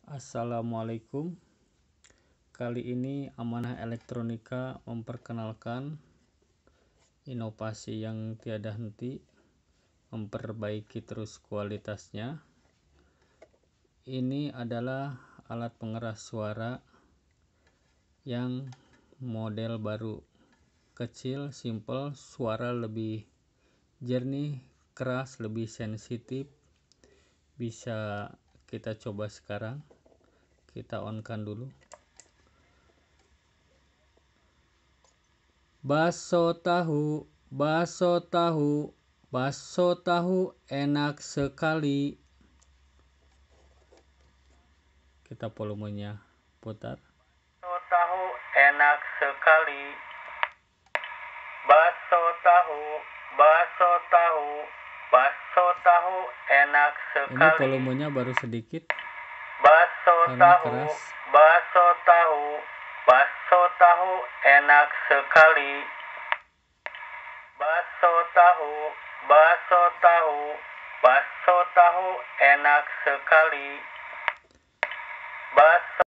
Assalamualaikum. Kali ini Amanah Elektronika memperkenalkan inovasi yang tiada henti, memperbaiki terus kualitasnya. Ini adalah alat pengeras suara yang model baru, kecil, simple, suara lebih jernih, keras, lebih sensitif. Bisa kita coba sekarang. Kita on-kan dulu. Bakso tahu, bakso tahu, bakso tahu enak sekali. Kita volumenya putar. Bakso tahu enak sekali. Bakso tahu, bakso tahu, bakso tahu enak sekali. Ini volumenya baru sedikit Bakso karena tahu, keras. bakso tahu, bakso tahu enak sekali. Bakso tahu, bakso tahu, bakso tahu enak sekali. Bakso